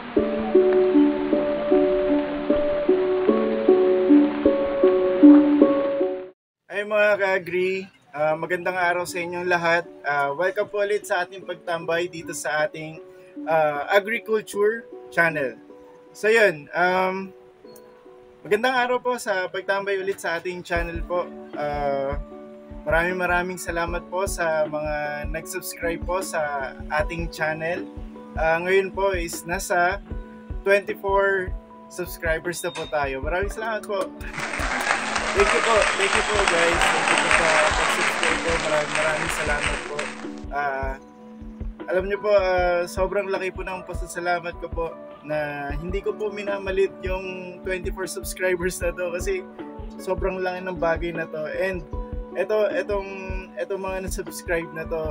Ay mga ka-agree, magandang araw sa inyong lahat. Welcome po ulit sa ating pagtambay dito sa ating agriculture channel. So yun, magandang araw po sa pagtambay ulit sa ating channel po. Maraming salamat po sa mga nag-subscribe po sa ating channel. Ngayon po is nasa 24 subscribers na po tayo. Maraming salamat po. Thank you po guys. Thank you po sa pag-subscribe po. Maraming salamat po. Alam niyo po, sobrang laki po ng pasasalamat ko po na hindi ko po minamalit yung 24 subscribers na to kasi sobrang laki ng bagay na to. And etong mga na-subscribe na to,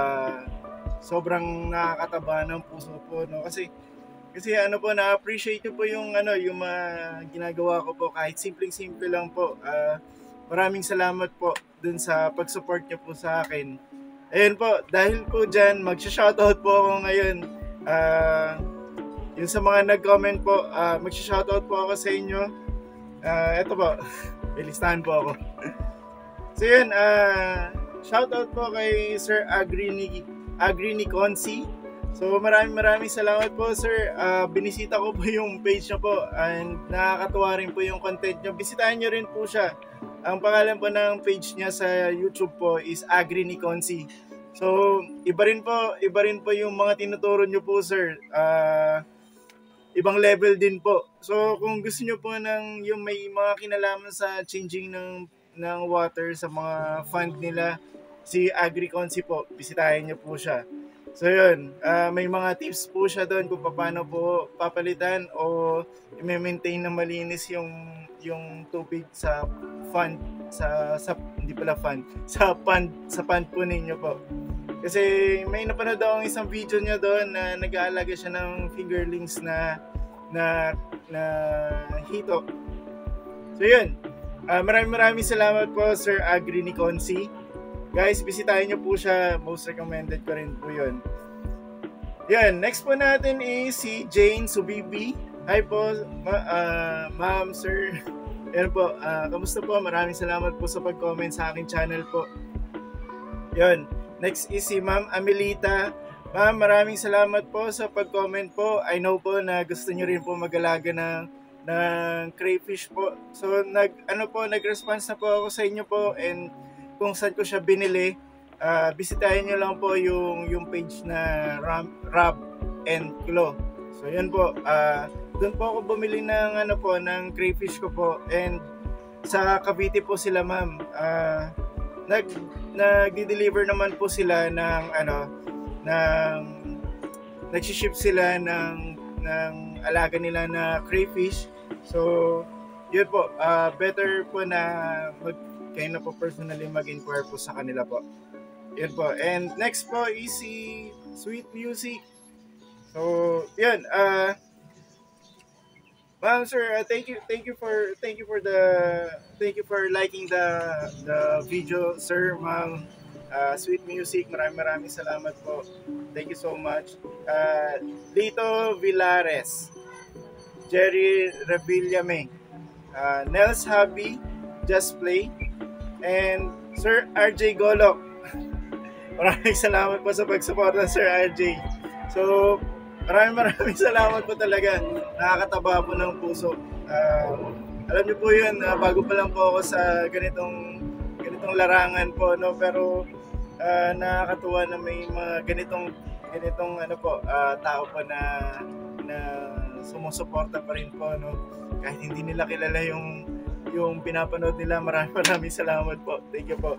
sobrang nakakataba ng puso po, no? Kasi ano po, na-appreciate ko po yung mga ginagawa ko po, kahit simpleng-simple lang po. Maraming salamat po dun sa pag-support niyo po sa akin. Ayun po, dahil po dyan, mag-shoutout po ako ngayon. Yung sa mga nag-comment po, mag-shoutout po ako sa inyo. Eto po, ilistahan po ako. So yun, shoutout po kay Sir Agri ni Consi. So maraming salamat po sir. Binisita ko po yung page niyo po and nakakatuwa rin po yung content niyo. Bisitahin niyo rin po siya. Ang pangalan po ng page niya sa YouTube po is Agri ni Consi. So iba rin po yung mga tinuturo niyo po sir. Ibang level din po. So kung gusto niyo po ng yung may mga kinalaman sa changing ng water sa mga fund nila, si Agri Consi po, bisitahin niyo po siya. So yun, may mga tips po siya doon kung paano po papalitan o i-maintain na malinis yung tubig sa fund, sa hindi pala fund, sa pond po ninyo po. Kasi may napanood akong isang video niya doon na nag-aalaga siya ng fingerlings na hito. So yun, maraming salamat po Sir Agri ni Consi. Guys, bisitahin nyo po siya. Most recommended ko rin po yun. Yan, next po natin is si Jane Subibi. Hi po, ma'am, sir. Yan po, kamusta po? Maraming salamat po sa pag-comment sa aking channel po. Yan, next is si Ma'am Amelita. Ma'am, maraming salamat po sa pag-comment po. I know po na gusto nyo rin po mag-alaga ng crayfish po. So, nag-response na po ako sa inyo po and kung saan ko siya binili, bisitahin nyo lang po yung page na Rob and Klo. So yun po, doon po ako bumili ng ng crayfish ko po, and sa Cavite po sila ma'am. Nagdi-deliver naman po sila nag-ship sila ng alaga nila na crayfish. So yun po, better po na kayo na po personally mag-inquire po sa kanila po. Yun po. And next po is si Sweet Music. So, yun. Ma'am sir, thank you for liking the video, sir, ma'am. Sweet Music, maraming salamat po. Thank you so much. Lito Villares, Jerry Revillame, Nels Habi, Just Play, and Sir RJ Golok. Maraming salamat po sa pag-suporta Sir RJ. So, maraming salamat po talaga. Nakakataba po ng puso. Alam niyo po yun, bago pa lang po ako sa ganitong larangan po, no? Pero nakakatuwa na may mga ganitong tao pa na sumusuporta pa rin po, no? Kahit hindi nila kilala yung pinapanood nila. Maraming salamat po. Thank you po.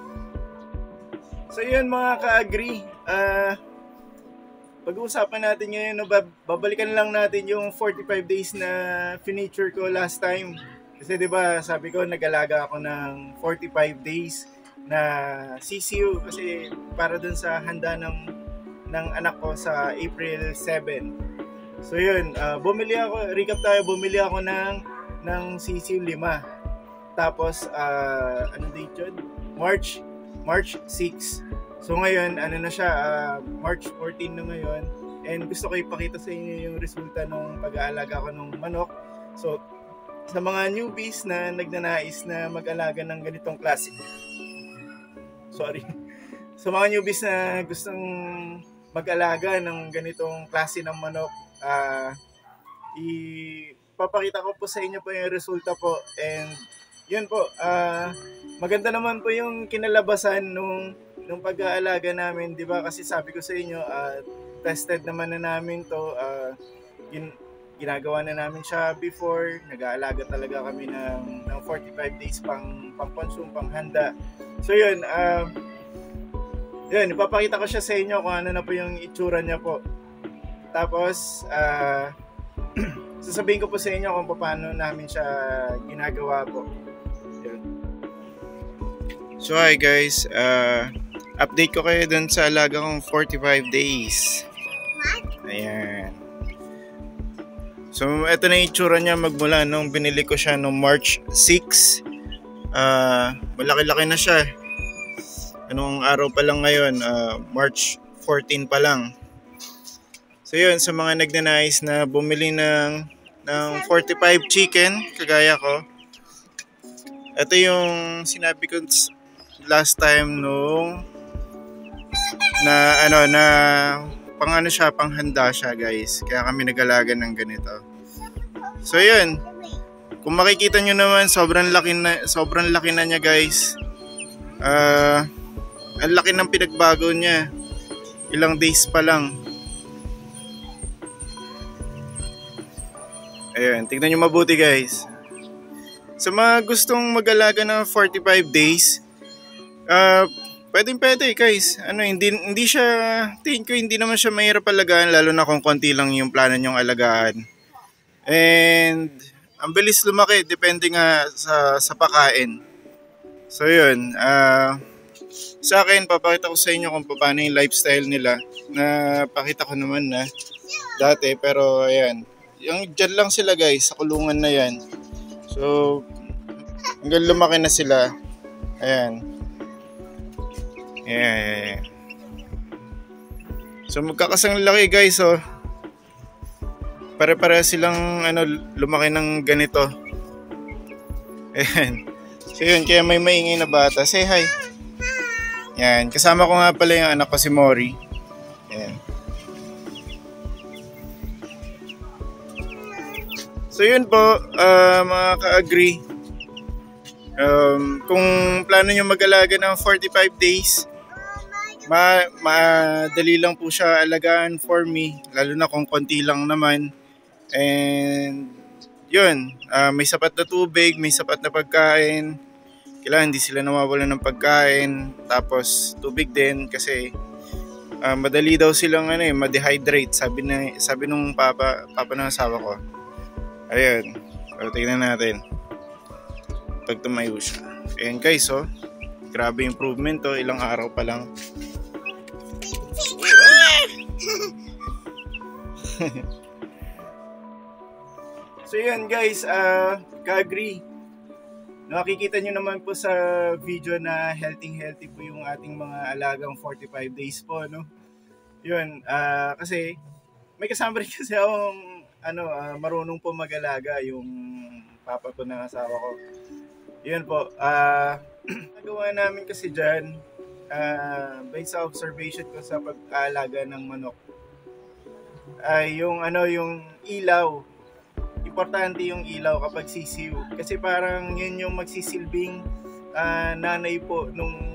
So yun mga ka-agree, pag-uusapan natin ngayon, no, babalikan lang natin yung 45 days na finiture ko last time. Kasi 'di ba, sabi ko nag-alaga ako ng 45 days na CCU kasi para dun sa handa ng anak ko sa April 7. So yun, bumili ako ng CCU 5. Tapos ano date yun? March 6. So ngayon, ano na siya, March 14 na ngayon. and gusto ko ipakita sa inyo yung resulta ng pag-aalaga ko ng manok. So sa mga newbies na nagnanais na mag-alaga ng ganitong klase, sa mga newbies na gustong mag-alaga ng ganitong klase ng manok, ipapakita ko po sa inyo po yung resulta po, and yun po, maganda naman po yung kinalabasan nung pag-aalaga namin, di ba? Kasi sabi ko sa inyo, tested naman na namin to, ginagawa na namin siya before, nag-aalaga talaga kami ng 45 days pang consume, pang handa. So yun, ipapakita ko siya sa inyo kung ano na po yung itsura niya po. Tapos, sasabihin ko po sa inyo kung paano namin siya ginagawa po. Yun. So hi guys, update ko kayo dun sa alaga kong 45 days. Ayan. So ito na yung itsura niya magmula nung binili ko siya nung March 6. Malaki-laki na siya. Anong araw pa lang ngayon? March 14 pa lang. So yun, sa mga nagnanais na bumili ng 45 chicken, kagaya ko, ito yung sinabi ko last time nung panghanda siya guys. Kaya kami nag-alaga ng ganito. So yun, kung makikita nyo naman, sobrang laki na niya guys. Ang laki ng pinagbago niya. Ilang days pa lang. Ayan, tignan nyo mabuti guys. Sa mga gustong mag-alaga ng 45 days, pwede guys. Hindi siya, tingin ko hindi naman siya mahirap alagaan, lalo na kung konti lang yung plano nyong alagaan. And ang bilis lumaki, depende nga sa pakain. So yun, sa akin, papakita ko sa inyo kung paano yung lifestyle nila. Pakita ko naman na dati, pero ayan. Yung dyan lang sila guys, sa kulungan na yan. So, hanggang lumaki na sila. Ayan. Ayan. So, magkakasang laki guys, oh. Pare-pare silang lumaki ng ganito. Ayan. So, yun, kaya may maingay na bata. Say hi. Ayan. Kasama ko nga pala yung anak ko si Mori. Ayan. So yun po, mga ka-agree, kung plano nyo mag-alaga ng 45 days, madali lang po siya alagaan for me, lalo na kung konti lang naman. And yun, may sapat na tubig, may sapat na pagkain. Kailangan hindi sila nawawalan ng pagkain, tapos tubig din kasi madali daw silang ma-dehydrate, sabi nung papa ng asawa ko. Ayan. So, tignan natin. Pag tumayo siya. Ayan guys, oh. Grabe improvement, oh. Ilang araw pa lang. So, yan guys. Ka-agree. Nakikita nyo naman po sa video na healthy po yung ating mga alagang 45 days po, no? Yun. Kasi may kasama rin kasi akong marunong po mag-alaga, yung papa ko ng asawa ko. Yun po, nagawa namin kasi dyan, based sa observation ko sa pag-aalaga ng manok, ay yung ilaw. Importante yung ilaw kapag sisiw. Kasi parang yun yung magsisilbing nanay po nung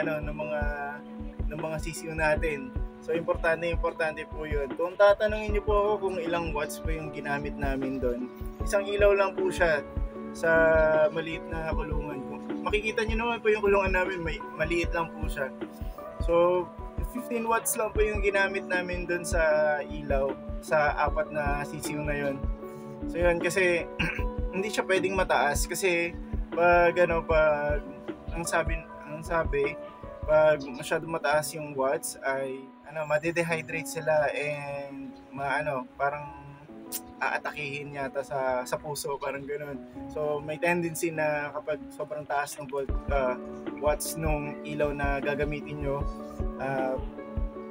mga sisiw natin. So, importante po yun. Kung tatanungin niyo po ako kung ilang watts po yung ginamit namin doon, isang ilaw lang po siya sa maliit na kulungan. Makikita niyo naman po yung kulungan namin, maliit lang po siya. So, 15 watts lang po yung ginamit namin doon sa ilaw, sa 4 na sisiw na yun. So, yun, kasi hindi siya pwedeng mataas kasi pag ang sabi, pag masyado mataas yung watts ay ma-dehydrate sila and parang aatakihin yata sa puso, parang ganoon. So may tendency na kapag sobrang taas ng watts nung ilaw na gagamitin nyo,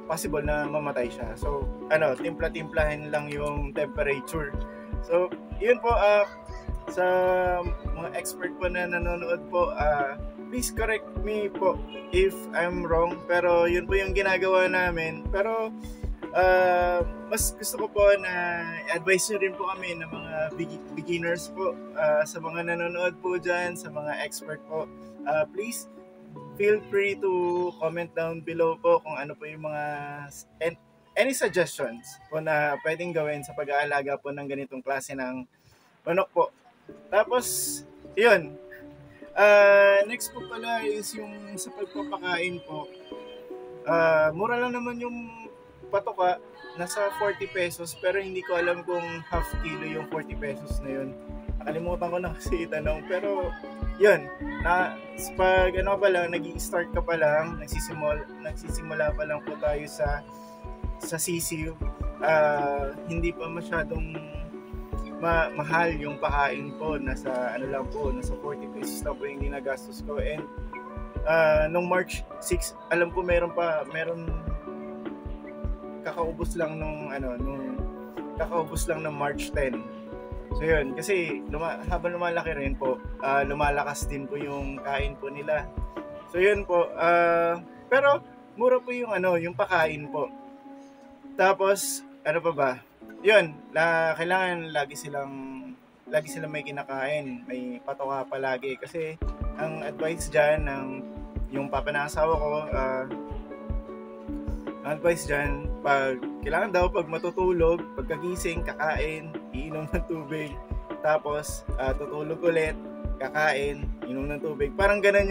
possible na mamatay siya. So, timpla-timplahin lang yung temperature. So, yun po, sa mga expert po na nanonood po, please correct me po if I'm wrong, pero yun po yung ginagawa namin. Pero mas gusto ko po na advice nyo rin po kami ng mga beginners po, sa mga nanonood po dyan, sa mga expert po. Please feel free to comment down below po kung ano po yung mga any suggestions po na pwedeng gawin sa pag-aalaga po ng ganitong klase ng manok po. Tapos, yun. Next po pala is yung sa pagpapakain po. Mura lang naman yung patoka. Nasa 40 pesos, pero hindi ko alam kung half kilo yung 40 pesos na yun. Nakalimutan ko na kasi itanong. Pero, yun. Pag pa lang, nag-i-start ka pa lang, nagsisimula pa lang po tayo sa sisiw. Hindi pa masyadong mahal yung pakain po. Nasa 40 pesos lang po yung ginagastos ko. And nung March 6, alam ko meron kakaubos lang nung March 10. So yun, kasi habang lumalaki rin po, lumalakas din po yung kain po nila. So yun po, pero mura po yung pakain po. Tapos, ano pa ba? Yun, kailangan lagi silang may kinakain, may patoka palagi. Kasi, ang advice dyan ng yung papa ng asawa ko, ang advice dyan, kailangan daw pag matutulog, pagkagising, kakain, iinom ng tubig, tapos tutulog ulit, kakain, inom ng tubig. Parang ganun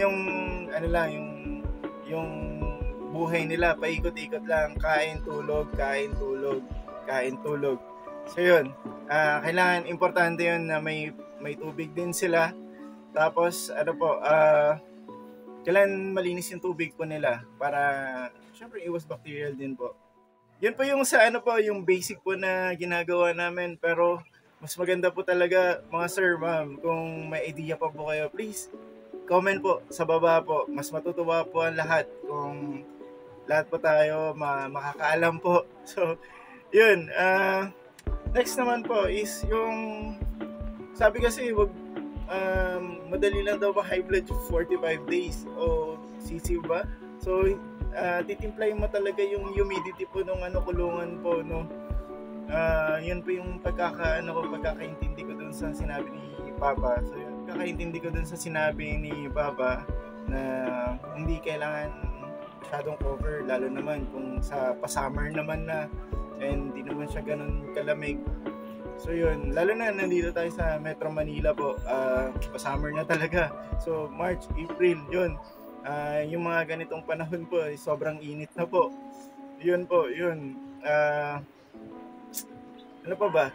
yung buhay nila, paikot-ikot lang, kain, tulog, kain, tulog, kain, tulog. So yun, kailangan, importante yun na may tubig din sila. Tapos, kailangan malinis yung tubig po nila para, syempre, iwas bacterial din po. Yun po yung yung basic po na ginagawa namin. Pero, mas maganda po talaga, mga sir, ma'am, kung may idea pa po kayo, please, comment po sa baba po. Mas matutuwa po ang lahat kung lahat po tayo makakaalam po. So, yun. Next naman po is yung, sabi kasi, madali lang daw high blood 45 days o sisiw ba? So, titimplayin mo talaga yung humidity po ng kulungan po, no? Yun po yung pagkakaintindi ko dun sa sinabi ni Papa. So, yun, pagkakaintindi ko dun sa sinabi ni Papa na hindi kailangan masyadong cover, lalo naman kung sa pa-summer naman na and hindi naman siya ganun kalamig. So yun, lalo na nandito tayo sa Metro Manila po, pa-summer na talaga. So March, April, yun. Yung mga ganitong panahon po, sobrang init na po. Yun po, yun. Ano pa ba?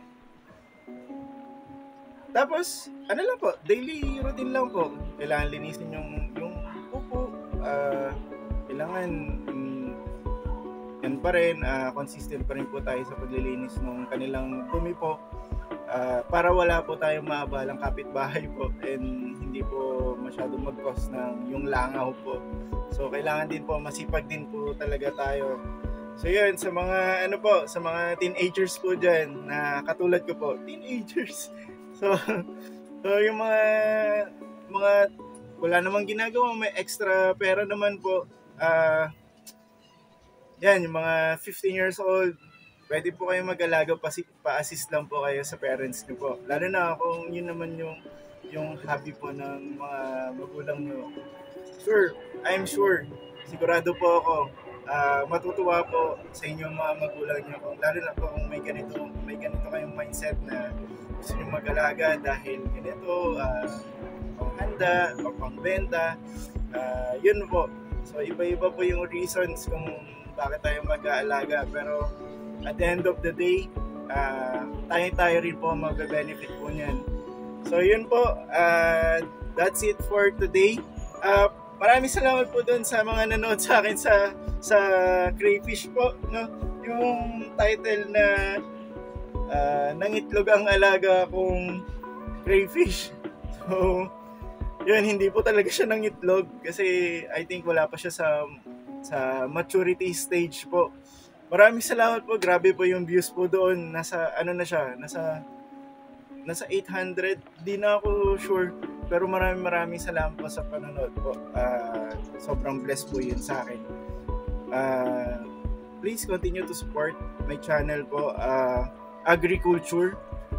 Tapos, lang po, daily routine lang po. Kailangan linisin yung pupo. Kailangan yan pa rin, consistent pa rin po tayo sa paglilinis ng kanilang dumi po, para wala po tayong maabalang kapitbahay po and hindi po masyadong mag-cause ng yung langaw po. So kailangan din po, masipag din po talaga tayo. So yun, sa mga sa mga teenagers po dyan na katulad ko po, teenagers. So yung mga wala namang ginagawa, may extra pera naman po. Yan, yung mga 15 years old, pwede po kayo mag-alaga, pa-assist lang po kayo sa parents niyo po. Lalo na kung yun naman yung hobby po ng mga magulang niyo. I'm sure, sigurado po ako, matutuwa po sa inyong mga magulang niyo. Lalo na po kung may ganito kayong mindset na gusto niyo mag-alaga dahil ganito, panghanda o pangbenta, yun po. So iba-iba po yung reasons kung bakit tayo mag-aalaga, pero at the end of the day, tayo rin po mag-benefit po niyan. So yun po, that's it for today. Maraming salamat po dun sa mga nanood sa akin sa crayfish po, no? Yung title na nangitlog ang alaga kong crayfish. So yun, hindi po talaga siya nangitlog kasi I think wala pa siya sa sa maturity stage po. Maraming salamat po. Grabe po yung views po doon. Nasa ano na siya, nasa 800. Di na ako sure. Pero maraming salamat po sa panonood po. Sobrang blessed po yun sa akin. Please continue to support my channel po, Agriculture.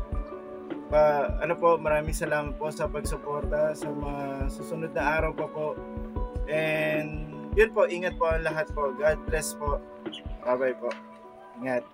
Maraming salamat po sa pagsuporta sa mga susunod na araw pa po. And yun po, ingat po ang lahat po. God bless po. Bye-bye po. Ingat.